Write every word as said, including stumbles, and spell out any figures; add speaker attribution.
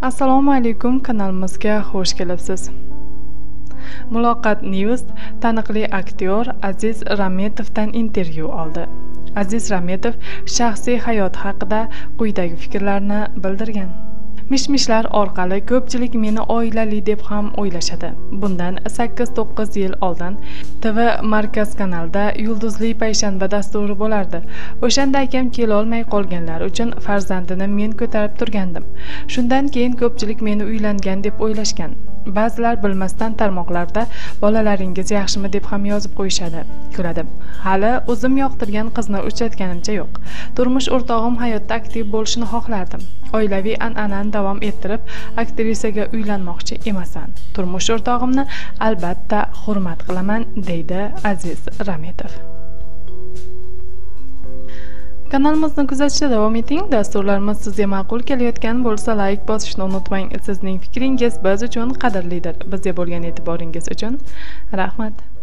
Speaker 1: Assalomu alaykum, kanalimizga xush kelibsiz. Muloqot News taniqli aktyor Aziz Rametovdan intervyu oldi. Aziz Rametov shaxsiy hayoti haqida quyidagi fikrlarni bildirgan. Mishmishlar orqali ko'pchilik meni oilali deb ham o'ylashadi. Bundan sakkiz to'qqiz yil oldin T V Markaz kanalida Yulduzli payshanba dasturi bo'lardi. O'shanda akam kela olmay qolganlar uchun farzandini men ko'tarib turgandim. Shundan keyin ko'pchilik meni uylangan deb o'ylashgan. Ba'zilar bilmasdan tarmoqlarda bolalaringiz yaxshimi deb ham yozib qo'yishadi. Kuladim. Hali o'zim yoqtirgan qizni uchratganimcha yo'q. Turmush o'rtog'im hayotda aktiv bo'lishini xohlardim. Oilaviy an'anani davom ettirib, aktrisaga uylanmoqchi emasman. Turmush o'rtog'imni albatta hurmat qilaman, deydi Aziz Rametov. Kanalimizni kuzatishda davom eting. Dasturlarimiz sizga ma'qul kelayotgan bo'lsa, like bosishni unutmang. Sizning fikringiz biz uchun qadrlidir. Bizga bo'lgan e'tiboringiz uchun rahmat.